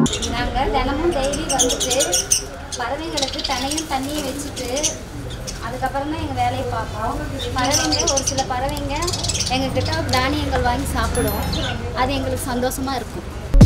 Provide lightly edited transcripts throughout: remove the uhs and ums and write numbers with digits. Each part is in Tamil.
நாங்கள் தினமும் டெய்லி வந்துட்டு பறவைங்களுக்கு தண்ணியும் வச்சுட்டு அதுக்கப்புறம் தான் எங்கள் வேலையை பார்ப்போம். பறவைங்க ஒரு சில பறவைங்க எங்ககிட்ட தானியங்கள் வாங்கி சாப்பிடும். அது எங்களுக்கு சந்தோஷமாக இருக்கும்.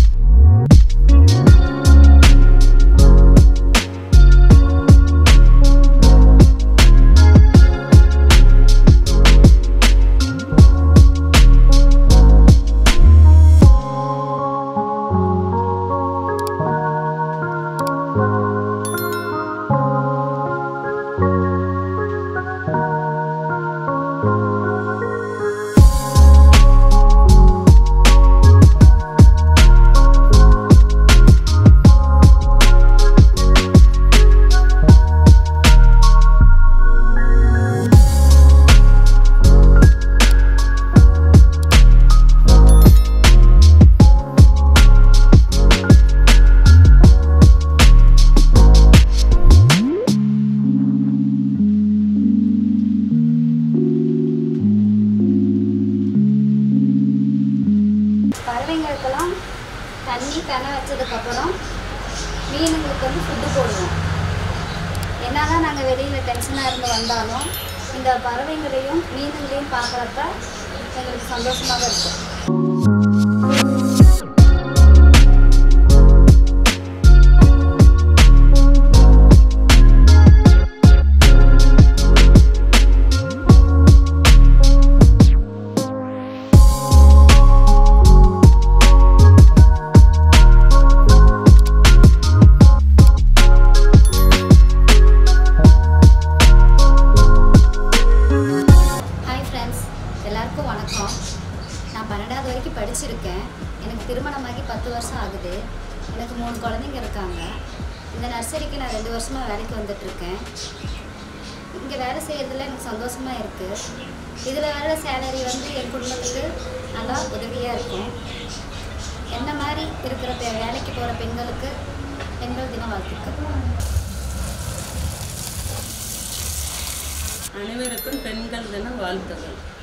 பறவைங்களுக்கெல்லாம் தண்ணி வச்சதுக்கப்புறம் மீனுங்களுக்கு வந்து ஃபுட்டு போடுவோம். என்னதான் நாங்கள் வெளியில் டென்ஷனாக இருந்து வந்தாலும் இந்த பறவைங்களையும் மீனுங்களையும் பார்க்குறப்ப எங்களுக்கு சந்தோஷமாக இருக்கும். எல்லாருக்கும் வணக்கம். நான் 12வது வரைக்கும் படிச்சிருக்கேன். எனக்கு திருமணமாகி 10 வருஷம் ஆகுது. எனக்கு 3 குழந்தைங்க இருக்காங்க. இந்த நர்சரிக்கு நான் 2 வருஷமாக வேலைக்கு வந்துட்டுருக்கேன். இங்கே வேலை செய்கிறதுல எனக்கு சந்தோஷமாக இருக்குது. இதில் வர சேலரி வந்து என் குடும்பத்துக்கு நல்லா உதவியாக இருக்கும். என்ன மாதிரி இருக்கிற வேலைக்கு போகிற பெண்களுக்கு பெண்கள் தின வாழ்த்துக்கள். அனைவருக்கும் பெண்கள் தின வாழ்த்துக்கள்.